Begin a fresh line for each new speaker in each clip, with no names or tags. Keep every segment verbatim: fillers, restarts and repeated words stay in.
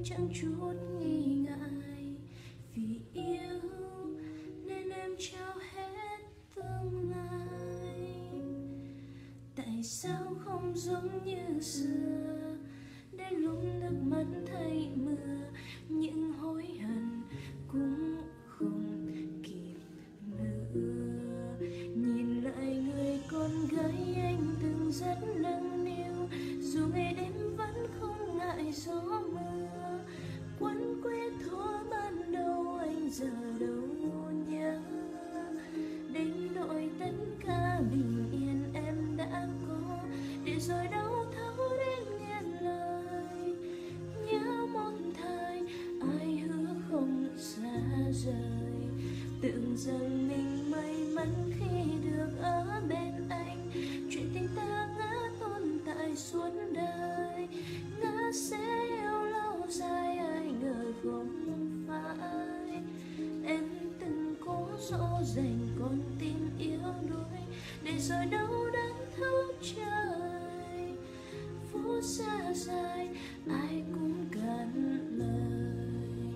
chẳng chút nghi ngại. Vì yêu nên em trao hết tương lai. Tại sao không giống như xưa, đến lúc nước mắt thay mưa, những hối hận cũng không kịp nữa. Nhìn lại người con gái anh từng rất nâng niu, dù ngày đêm vẫn không ngại gió mưa. Quấn quýt thuở ban đầu anh giờ đâu nhớ, đến nỗi tất cả bình yên em đã có, để rồi đau thấu đến nghiêng lời. Nhớ một thời ai hứa không xa rời, tưởng rằng mình may mắn khi được ở bên anh. Chuyện tình ta ngỡ tồn tại suốt đời, ngỡ sẽ yêu lâu dài, ai ngờ không phải. Em từng cố dỗ dành con tim yếu đuối, để rồi đâu đắng thấu trời. Phút xa dài ai cũng cạn lời,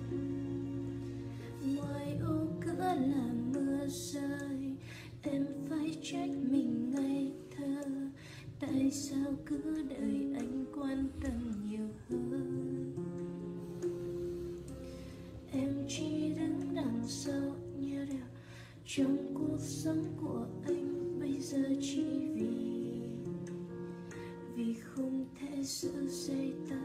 ngoài ô cửa là mưa rơi. Em phải trách mình ngây thơ, tại sao cứ đợi anh quan tâm nhiều hơn. Em chỉ đứng đằng sau như đèo trong cuộc sống của anh bây giờ, chỉ vì vì không thể giữ dây ta.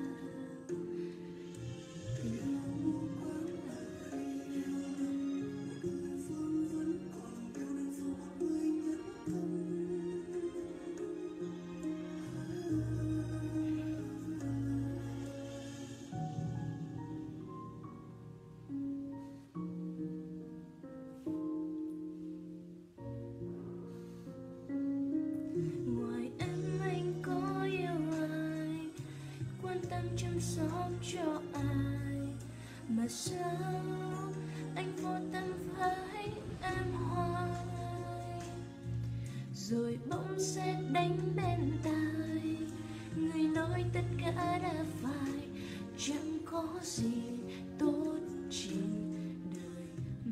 Chăm sóc cho ai mà sao anh vô tâm với em hoài, rồi bỗng sẽ đánh bên tai người nói tất cả đã phải, chẳng có gì tốt trên đời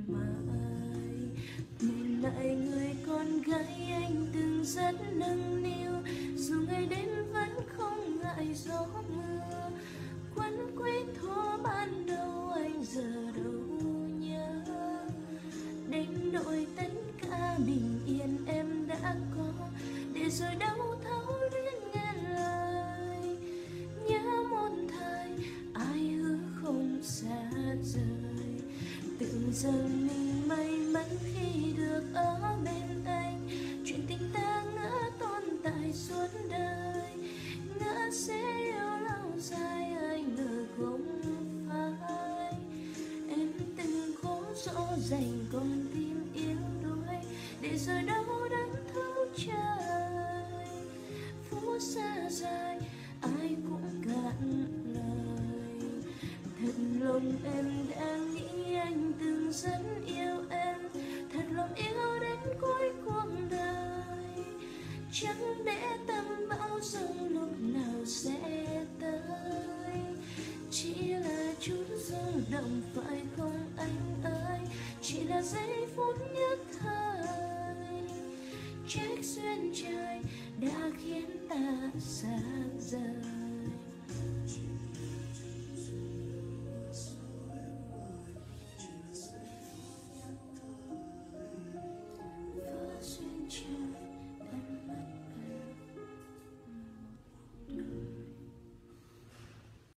mãi. Nhìn lại người con gái anh từng rất nâng niu, dù ngày đêm vẫn không ngại gió mưa. Quấn quýt thuở ban đầu anh giờ đâu nhớ, đến nỗi tất cả bình yên em đã có, để rồi đau thấu đến ngàn lời. Nhớ một thời ai hứa không xa rời, tưởng rằng mình may mắn khi được ở bên anh. Chuyện tình ta ngỡ tồn tại suốt đời, ngỡ sẽ yêu lâu dài, ai ngờ không phải. Em từng cố dỗ dành con tim yếu đuối, để rồi đau đớn thấu trời. Phút xa dài ai cũng cạn lời, thật lòng em đã nghĩ anh từng rất yêu em, thật lòng yêu đến cuối cuộc đời. Chẳng để tâm bão giông lúc nào sẽ tới, chỉ là chút rung động phải không anh ơi, chỉ là giây phút nhất thời. Trách duyên trời đã khiến ta xa